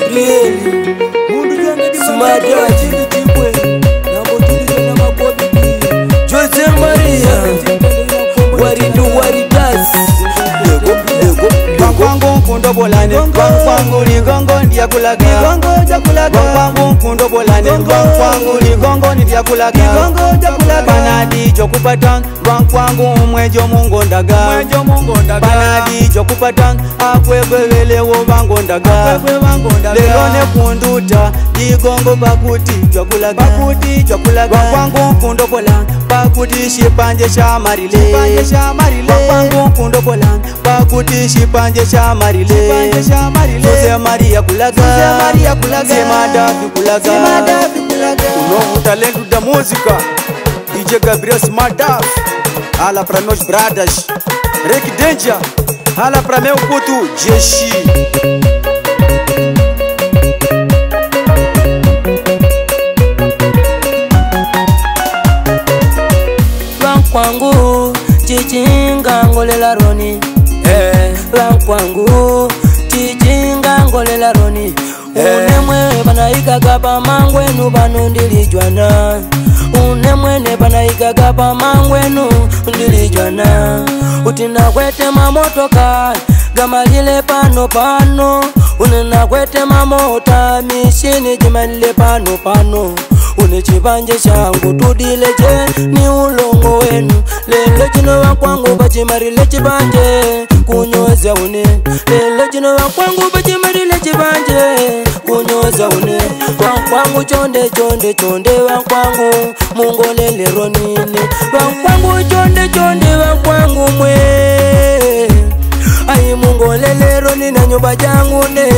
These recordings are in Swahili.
Gabrieli Sumadaji Jose Maria Waridas Kwangu kundo bolane kwangu ligongo ndia kulaga ligongo ja kulaga kwangu kundo bolane kwangu ligongo ndia kulaga ligongo ja kulaga banadi jokupata kwangu mwejo mungo ndaga banadi jokupata akwebelelewo bango ndaga lelo ne kunduta ligongo bakuti jokulaga kwangu kundo bolane bakuti shipanje sha marile kwangu kundo bolane bakuti shipanje sha marile Jose Maria kulaga Semada kulaga Uno talento da música DJ Gabriel Smada Hala pra meus bradas Rick Danger Hala pra meu puto Jeshi Kwangu chichinga ngolela roni kwangu chichinga ngolela roni unemwe banaikaga pamangwenu banu ndilijwana unemwene banaikaga pamangwenu ndilijwana utina kwete mamotoka gamalile pano unena kwete mamota mishini jimanile pano une chibanje changu tudileje ni ulongo wenu lelo chino wakwangu bachimarile chibanje kunyoza une lelo chino wakwangu bachimarile chibanje kunyoza une wakwangu chonde wakwangu mungolele ronine wakwangu chonde wakwangu mwe ai mungolele ronine nyumba jangu ne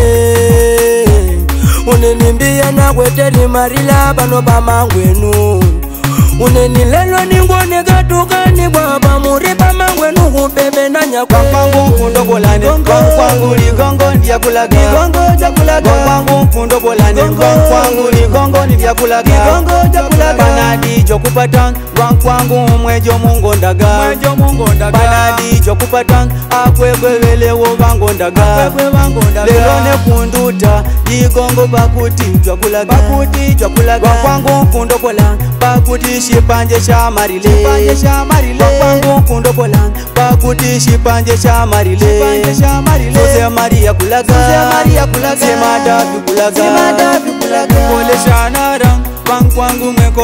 unenimbia na kweteli marila bano pamangwenu unenilelo ningone gatukani baba muri pamangwenu kubebe na nyakwa kwangu kundo bolane kwangu ligongo ndia kulaga ligongo ja kulaga kwangu kundo bolane kwangu ligongo ndia kulaga ligongo ja kulaga banadi jokupata kwangu mwejo mungo ndaga banadi jokupata akwebelelewo bango ndaga lelo ne kunduta ligongo bakuti jokulaga kwangu kundo bolane bakuti shipanje sha marile kwangu kundo bolane bakuti shipanje sha marile Jose Maria kulaga Semada kulaga kole shanara kwangu mwe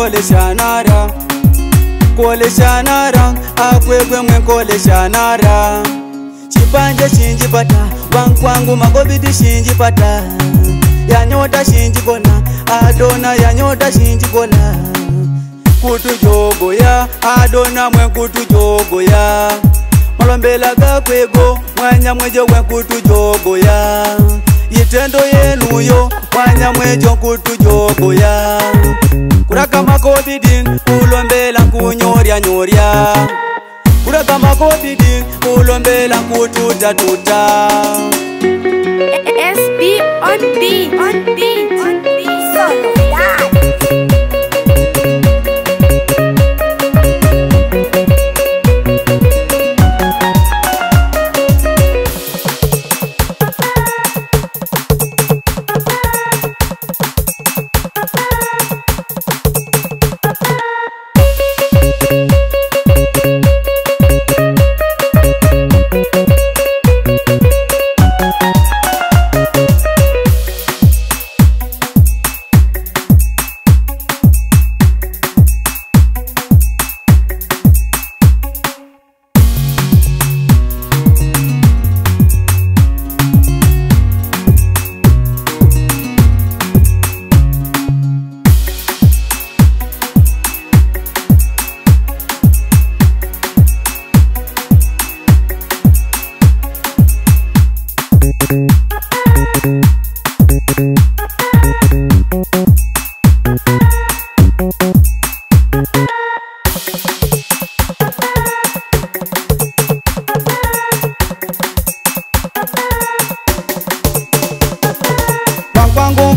kole shanara akwegwe mwe kole shanara chipanje shinji pata kwangu magobidi shinji pata yanyota shinji kona adona yanyota shinji kona kutu jogoya adona mwe kutu jogoya malombela gakwego mwanya mwejo we kutu jogoya yitendo yenuyo mwanya mwejo kutu jogoya kuraka makobidin ulombela kunyorya kuraka makobidin ulombela kututa SB on beat solo that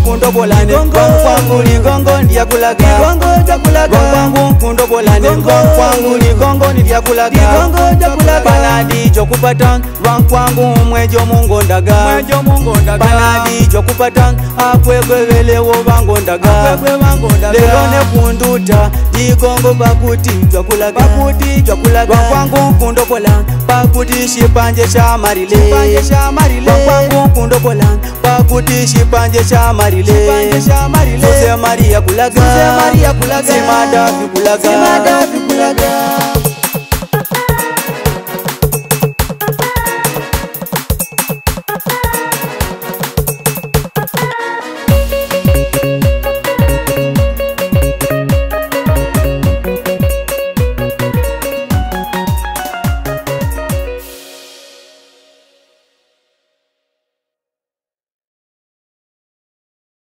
kundobolane kwangu ligongo ndiakulaga kwangu kundobolane kwangu ligongo ndiakulaga panadi chokupata kwangu mwejo mungondaga panadi chokupata akwegwevelewo bangondaga lero nekunduta ligongo pakuti chokulaga kwangu kundobola pakuti shipanje cha marile kwangu kundobola pakuti shipanje cha marile Jose Maria kulaga Simadafi kulaga